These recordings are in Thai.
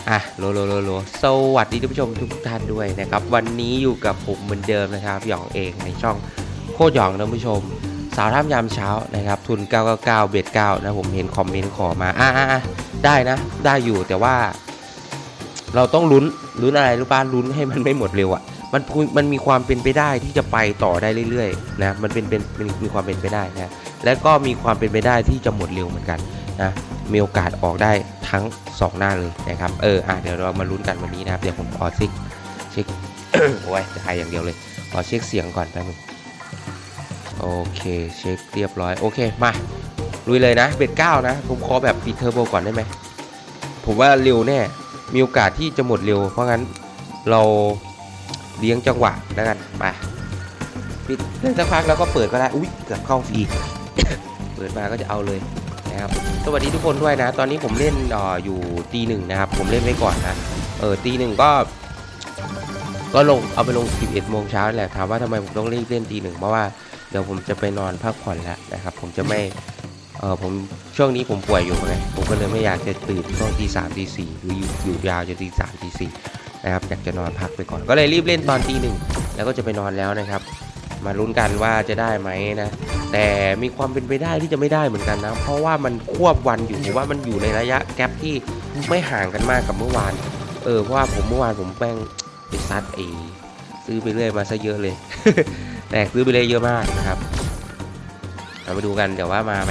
โลสวัสดีท่านผู้ชมทุกท่านด้วยนะครับวันนี้อยู่กับผมเหมือนเดิมนะครับหยองเองในช่องโคตรหยองท่านผู้ชมสาวท่ามยามเช้านะครับทุน999เบ็ด9นะผมเห็นคอมเมนต์ขอมาได้นะได้อยู่แต่ว่าเราต้องลุ้นอะไรรู้ป่ะลุ้นให้มันไม่หมดเร็วอ่ะมันมีความเป็นไปได้ที่จะไปต่อได้เรื่อยๆนะมันมีความเป็นไปได้นะและก็มีความเป็นไปได้ที่จะหมดเร็วเหมือนกันนะมีโอกาสออกได้ทั้ง2หน้าเลยนะครับเดี๋ยวเรามาลุ้นกันวันนี้นะครับเดี๋ยวผมขอเช็ค โอ้ยจะถ่ายอย่างเดียวเลยขอเช็คเสียงก่อนแป๊บนึงโอเคเช็คเรียบร้อยโอเคมาลุยเลยนะเบ็ด9นะผมขอแบบปิดเทอร์โบก่อนได้ไหมผมว่าเร็วแน่มีโอกาสที่จะหมดเร็วเพราะงั้นเราเลี้ยงจังหวะแล้วกันไปปิดเล่นสักพักแล้วก็เปิดก็ได้อุ้ยเกือบเข้าฟรี เปิดมาก็จะเอาเลยนะครับสวัสดีทุกคนด้วยนะตอนนี้ผมเล่นอยู่ตีหนึ่งนะครับผมเล่นไว้ก่อนนะตีหนึ่งก็ลงเอาไปลง11 โมงเช้าแหละถามว่าทำไมผมต้องรีบเล่นตีหนึ่งเพราะว่าเดี๋ยวผมจะไปนอนพักผ่อนแล้วนะครับผมจะไม่ผมช่วงนี้ผมป่วยอยู่ไงผมก็เลยไม่อยากจะตื่นช่วงตี3ตี4หรืออยู่ยาวจนตี3ตี4นะครับอยากจะนอนพักไปก่อนก็เลยรีบเล่นตอนตีหนึ่งแล้วก็จะไปนอนแล้วนะครับมาลุ้นกันว่าจะได้ไหมนะแต่มีความเป็นไปได้ที่จะไม่ได้เหมือนกันนะเพราะว่ามันควบวันอยู่ว่ามันอยู่ในระยะแกปที่ไม่ห่างกันมากกับเมื่อวานเพราะว่าเมื่อวานผมแป้งไปซัดซื้อไปเรื่อยมาซะเยอะเลย แต่ซื้อไปเลยเยอะมากนะครับเรามาดูกันเดี๋ยวว่ามาไหม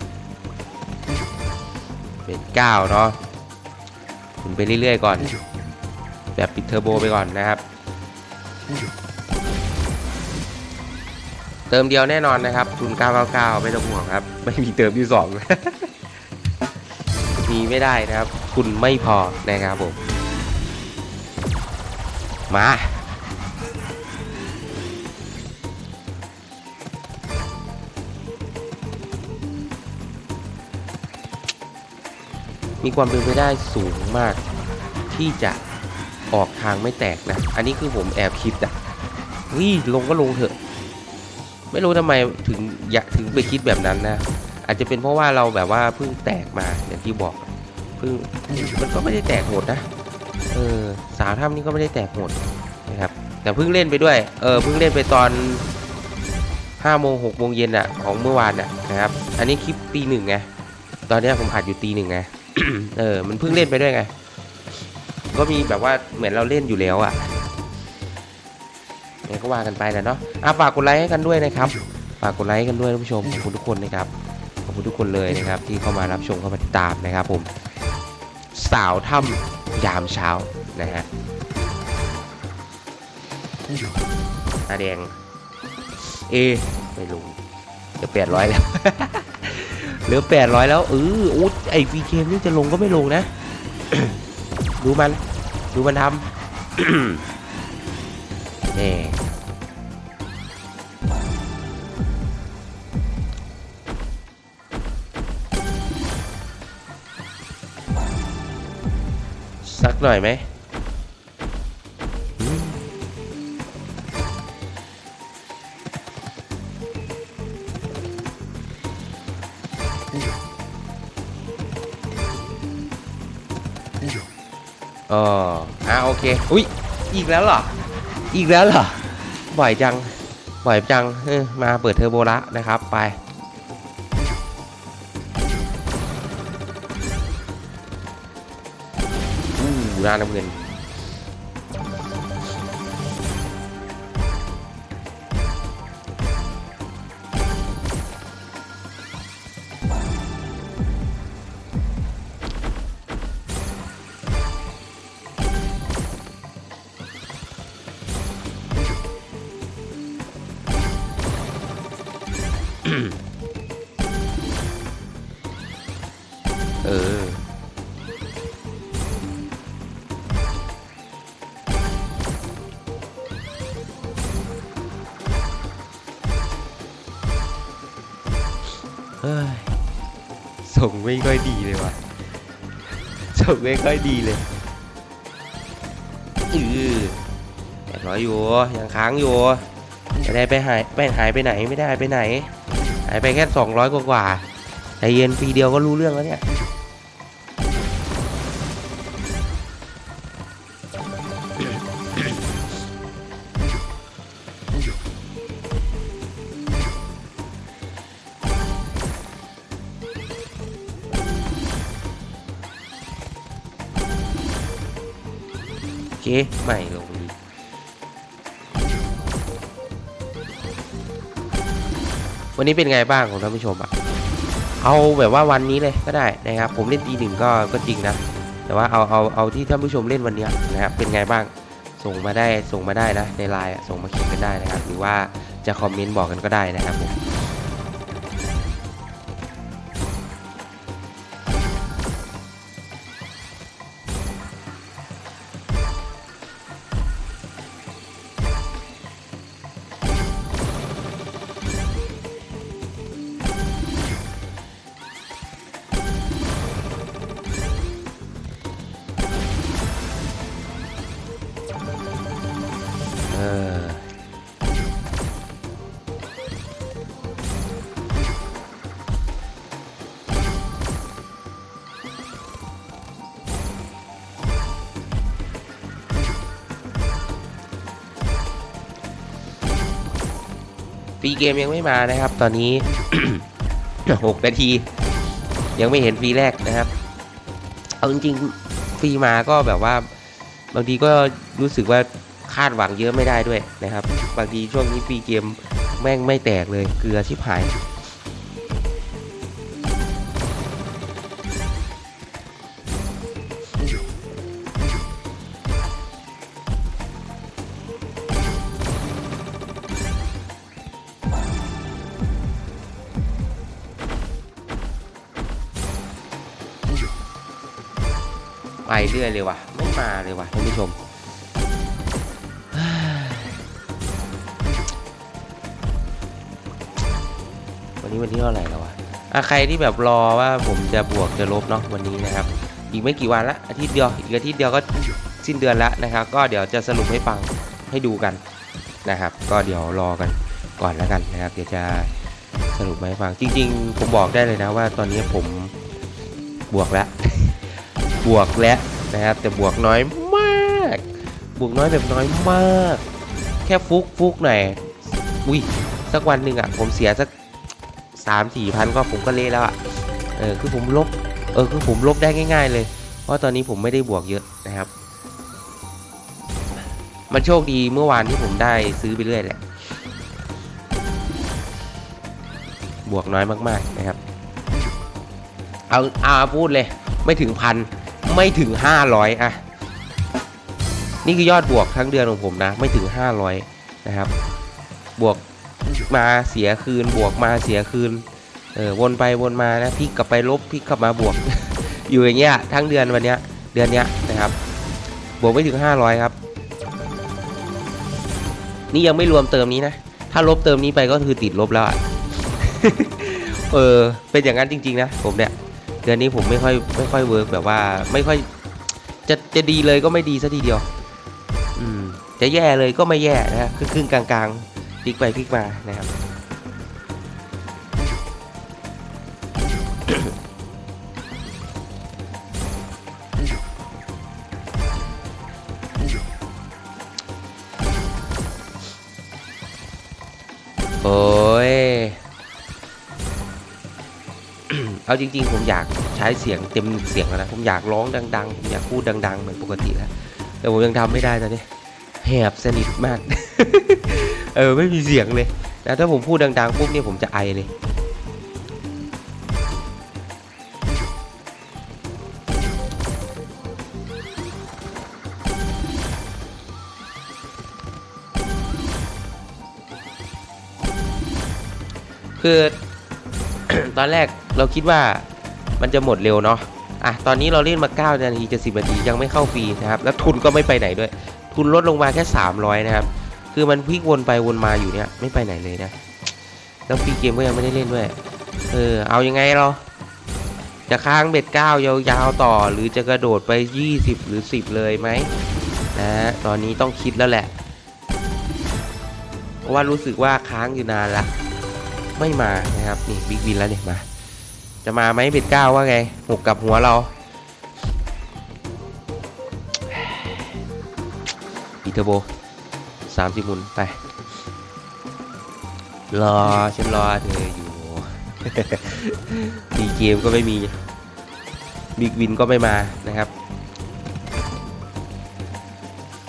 เป็น9เนาะคุณไปเรื่อยๆก่อนแบบปิดเทอร์โบไปก่อนนะครับเติมเดียวแน่นอนนะครับทุน999ไม่ต้องห่วงครับไม่มีเติมที่2 มีไม่ได้นะครับทุนไม่พอนะครับผมมามีความเป็นไปได้สูงมากที่จะออกทางไม่แตกนะอันนี้คือผมแอบคิดอ่ะลงก็ลงเถอะไม่รู้ทำไมถึงไปคิดแบบนั้นนะอาจจะเป็นเพราะว่าเราแบบว่าเพิ่งแตกมาอย่างที่บอกมันก็ไม่ได้แตกโหดนะสาวถ้ำนี่ก็ไม่ได้แตกโหดนะครับแต่เพิ่งเล่นไปด้วยเพิ่งเล่นไปตอน5 โมง 6 โมงเย็นอะของเมื่อวานอะนะครับอันนี้คลิปตีหนึ่งไงตอนนี้ผมอัดอยู่ตีหนึ่งไง มันเพิ่งเล่นไปด้วยไงก็มีแบบว่าเหมือนเราเล่นอยู่แล้วอะนี่ก็ว่ากันไปแหละเนาะฝากกดไลค์ให้กันด้วยนะครับฝากกดไลค์กันด้วยท่านผู้ชมขอบคุณทุกคนนะครับขอบคุณทุกคนเลยนะครับที่เข้ามารับชมเข้ามาติดตามนะครับผมสาวถ้ำยามเช้านะฮะตาแดงไม่ลงเหลือ800แล้ว เหลือ800แล้วอุ๊ยไอ้ฟีเคมนี่จะลงก็ไม่ลงนะ ดูมันทำ นี่สักหน่อยไหมโอเคอุ๊ยอีกแล้วเหรอบ่อยจังมาเปิดเทอร์โบละนะครับไปหน้าน้ำเงินส่งไม่ค่อยดีเลยว่ะส่งไม่ค่อยดีเลย800อยู่ยังค้างอยู่ไม่ได้หายไปไหนไม่ได้ไปไหนหายไปแค่200กว่าใจเย็นปีเดียวก็รู้เรื่องแล้วเนี่ยเคไม่ลงดีวันนี้เป็นไงบ้างของท่านผู้ชมเอาแบบว่าวันนี้เลยก็ได้นะครับผมเล่นตีหนึ่งก็จริงนะแต่ว่าเอาที่ท่านผู้ชมเล่นวันนี้นะครับเป็นไงบ้างส่งมาได้นะในไลน์ส่งมาเขียนกันได้นะครับหรือว่าจะคอมเมนต์บอกกันก็ได้นะครับผมฟรีเกมยังไม่มานะครับตอนนี้ 6 นาทียังไม่เห็นฟรีแรกนะครับเอาจริงๆฟรีมาก็แบบว่าบางทีก็รู้สึกว่าคาดหวังเยอะไม่ได้ด้วยนะครับบางทีช่วงนี้ฟรีเกมแม่งไม่แตกเลยเกลือชิบหายไปเรื่อยเลยว่ะไม่มาเลยว่ะท่านผู้ชมวันนี้เท่าไหร่แล้ววะใครที่แบบรอว่าผมจะบวกจะลบเนาะวันนี้นะครับอีกไม่กี่วันละอาทิตย์เดียวอีกอาทิตย์เดียวก็สิ้นเดือนแล้วนะครับก็เดี๋ยวจะสรุปให้ฟังให้ดูกันนะครับก็เดี๋ยวรอกันก่อนแล้วกันนะครับเดี๋ยวจะสรุปให้ฟังจริงๆผมบอกได้เลยนะว่าตอนนี้ผมบวกแล้วนะครับแต่บวกน้อยมากบวกน้อยแบบน้อยมากแค่ฟุกหน่อยอุ้ยสักวันหนึ่งผมเสียสัก3-4 พันก็ผมก็เละแล้วคือผมลบคือผมลบได้ง่ายๆเลยเพราะตอนนี้ผมไม่ได้บวกเยอะนะครับมันโชคดีเมื่อวานที่ผมได้ซื้อไปเรื่อยแหละบวกน้อยมากๆนะครับเอาพูดเลยไม่ถึงพันไม่ถึง500นี่คือยอดบวกทั้งเดือนของผมนะไม่ถึง500นะครับบวกมาเสียคืนบวกมาเสียคืนวนไปวนมานะพลิกกลับไปลบพลิกกลับมาบวก อยู่อย่างเงี้ยทั้งเดือนเนี้ยนะครับบวกไม่ถึง500ครับนี่ยังไม่รวมเติมนี้นะถ้าลบเติมนี้ไปก็คือติดลบแล้วเป็นอย่างนั้นจริงๆนะผมเนี่ยเดือนนี้ผมไม่ค่อยเวิร์กแบบว่าไม่ค่อยจะดีเลยก็ไม่ดีซะทีเดียวจะแย่เลยก็ไม่แย่นะครึ่งกลางๆพลิกไปพลิกมานะครับโอ้ย เอาจริงๆผมอยากใช้เสียงเต็มเสียงแล้วนะผมอยากร้องดังๆผมอยากพูดดังๆเหมือนปกติแล้วแต่ผมยังทำไม่ได้ตอนนี้แหบสนิทมาก ไม่มีเสียงเลยนะถ้าผมพูดดังๆปุ๊บเนี่ยผมจะไอเลยคือ ตอนแรกเราคิดว่ามันจะหมดเร็วเนาะตอนนี้เราเล่นมา9 นาทีจะ10 นาทียังไม่เข้าฟรีนะครับแล้วทุนก็ไม่ไปไหนด้วยทุนลดลงมาแค่300นะครับคือมันพลิกวนไปวนมาอยู่เนี่ยไม่ไปไหนเลยนะแล้วฟรีเกมก็ยังไม่ได้เล่นด้วยเอายังไงเราจะค้างเบ็ด9ยาวๆต่อหรือจะกระโดดไป20หรือ10เลยไหมนะตอนนี้ต้องคิดแล้วแหละเพราะว่ารู้สึกว่าค้างอยู่นานละไม่มานะครับนี่บิ๊กวินแล้วเนี่ยมาจะมาไหมเบ็ด9ว่าไง6กับหัวเราอีเทอร์โบ30 หมุนไปฉันรอเธออยู่ มีเกมก็ไม่มีบิ๊กวินก็ไม่มานะครับ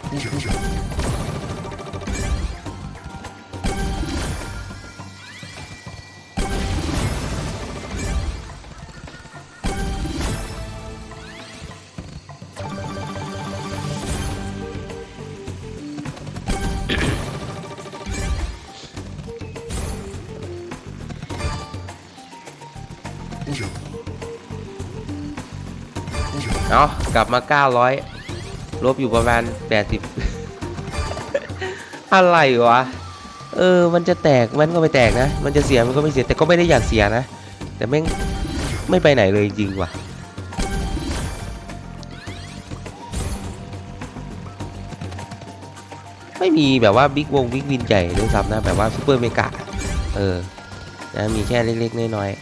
เอากลับมา900ลบอยู่ประมาณ80 อะไรวะมันจะแตกมันก็ไม่แตกนะมันจะเสียมันก็ไม่เสียแต่ก็ไม่ได้อยากเสียนะแต่แม่งไม่ไปไหนเลยจริงว่ะไม่มีแบบว่าบิ๊กวินใหญ่ด้วยซ้ำนะแบบว่าซูเปอร์เมกะนะมีแค่เล็กๆน้อย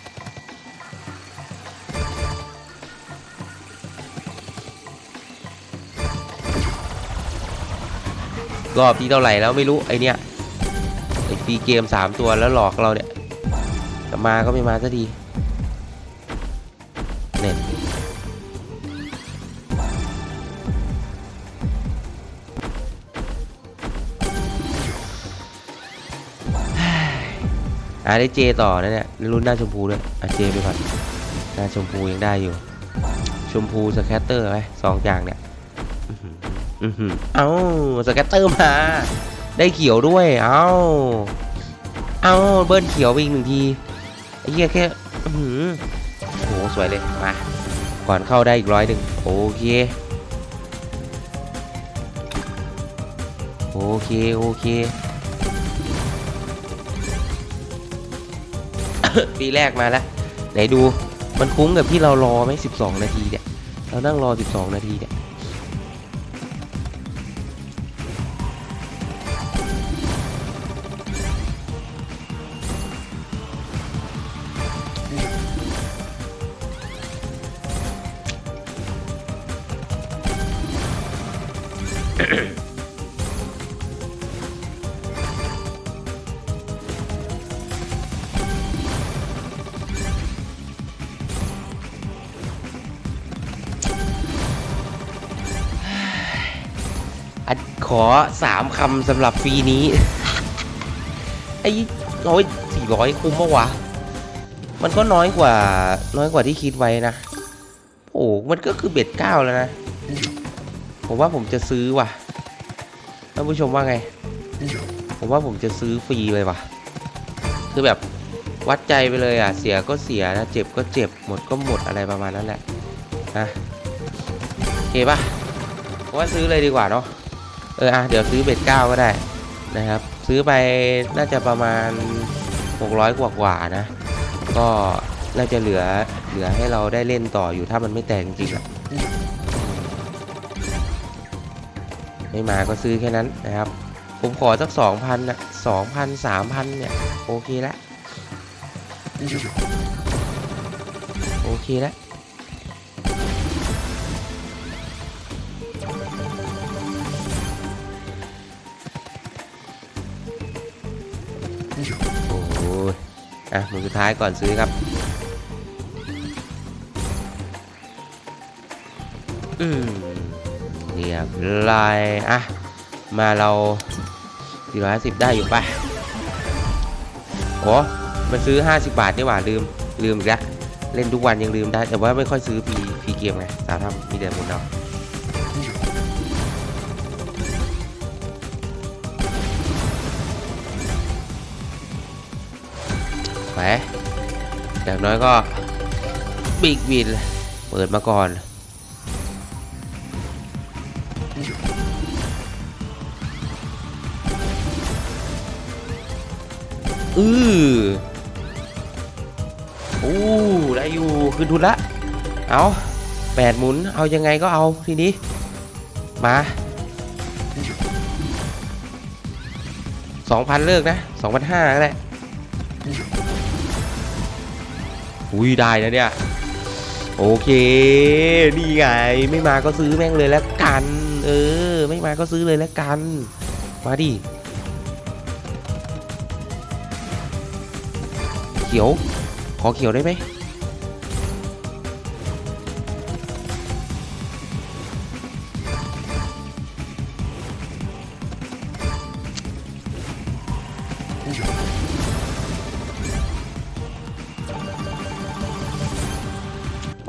ๆรอบที่เท่าไหร่แล้วไม่รู้ไอเนี้ยไอฟรีเกม3ตัวแล้วหลอกเราเนี่ยจะมาก็ไม่มาซะดีเนี่ยได้เจต่อนะเนี่ยรุ่นหน้าชมพูด้วยเจไปก่อนหน้าชมพูยังได้อยู่ชมพูสแคตเตอร์ไหม2อย่างเนี่ยเอาสแกตเตอร์มาได้เขียวด้วยเอาเบิ้ลเขียวไปอีก1ทีไอ้เหี้ยแค่โอ้โหสวยเลยมาก่อนเข้าได้อีก100โอเคปีแรกมาแล้วไหนดูมันคุ้มกับที่เรารอไหม12 นาทีเนี่ยเรานั่งรอ12 นาทีเนี่ยขอ3 คำสำหรับฟรีนี้ ไอ้400คุ้มปะวะมันก็น้อยกว่าที่คิดไว้นะโอ้มันก็คือเบ็ด9แล้วนะผมว่าผมจะซื้อว่ะท่านผู้ชมว่าไงผมว่าผมจะซื้อฟรีเลยว่ะคือแบบวัดใจไปเลยเสียก็เสียนะเจ็บก็เจ็บหมดก็หมดอะไรประมาณนั้นแหละนะโอเคปะผมว่าซื้อเลยดีกว่าเนาะเดี๋ยวซื้อเบ็ด9ก็ได้นะครับซื้อไปน่าจะประมาณ600กว่านะก็น่าจะเหลือให้เราได้เล่นต่ออยู่ถ้ามันไม่แตกจริงๆไม่มาก็ซื้อแค่นั้นนะครับผมขอสัก 2,000 นะ 2,000 3,000 เนี่ยโอเคแล้วโอ้โหมือสุดท้ายก่อนซื้อครับเรียบร้อยมาเรา450ได้อยู่ป่ะโอ้มาซื้อ50 บาทนี่หว่าลืมอีกแล้วเล่นทุกวันยังลืมได้แต่ว่าไม่ค่อยซื้อฟรีเกมไงสาวทำมีแต่หมุนเอาไปอย่างน้อยก็บิ๊กวินเปิดมาก่อนได้อยู่คืนทุนละเอา8 หมุนเอายังไงก็เอาทีนี้มา2,000เลิกนะ2,500ก็ได้ได้นะเนี่ยโอเคนี่ไงไม่มาก็ซื้อแม่งเลยแล้วกันไม่มาก็ซื้อเลยแล้วกันมาดิเขียวขอเขียวได้ไหม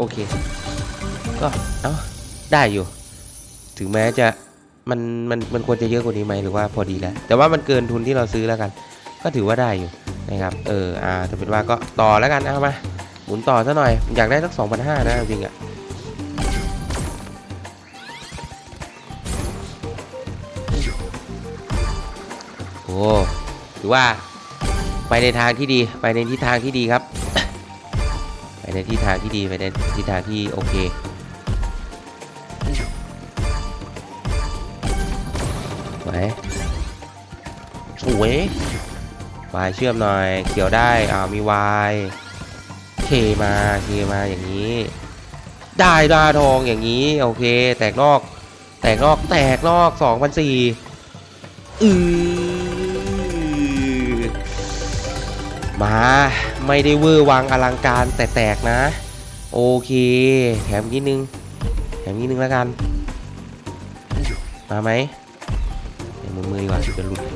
เคก็ได้อยู่ถึงแม้จะมันควรจะเยอะกว่านี้ไหมหรือว่าพอดีแล้วแต่ว่ามันเกินทุนที่เราซื้อแล้วกันก็ถือว่าได้อยู่นะครับจะเป็นว่าก็ต่อแล้วกันเอามาหมุนต่อซะหน่อยอยากได้สัก 2,500 นะจริงอะโอ้ถือว่าไปในทางที่ดีไปในทิศทางที่ดีครับไปในทิศทางที่ดีไปในทิศทางที่โอเคไหนสวยวายเชื่อมหน่อยเขียวได้มีวายเคมาอย่างนี้ได้ดาทองอย่างนี้โอเคแตกนอก2,400มาไม่ได้เวอร์วังอลังการแต่แตกนะโอเคแถมนิดนึงแล้วกันมาไหมมือดีกว่าจะหลุด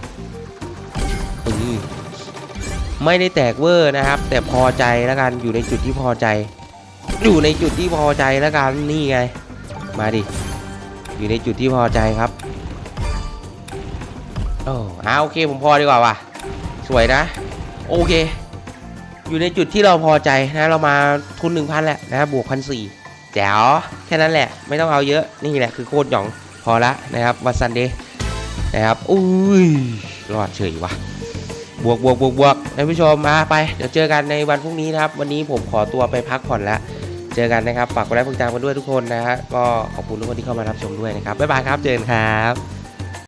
ไม่ได้แตกเวอร์นะครับแต่พอใจแล้วกันอยู่ในจุดที่พอใจแล้วกันนี่ไงมาดิอยู่ในจุดที่พอใจครับโอเคผมพอดีกว่าว่ะสวยนะโอเคอยู่ในจุดที่เราพอใจนะเรามาทุน 1,000 แหละนะครับบวก 1,400 แจ๋วแค่นั้นแหละไม่ต้องเอาเยอะนี่แหละคือโคตรหยองพอละนะครับวันซันเดย์นะครับรอดเฉยว่ะบวกท่านผู้ชมมาไปเดี๋ยวเจอกันในวันพรุ่งนี้นะครับวันนี้ผมขอตัวไปพักผ่อนแล้วเจอกันนะครับฝากกดไลค์กดติดตามกันด้วยทุกคนนะฮะก็ขอบคุณทุกคนที่เข้ามารับชมด้วยนะครับบ๊ายบายครับเจอกันครับ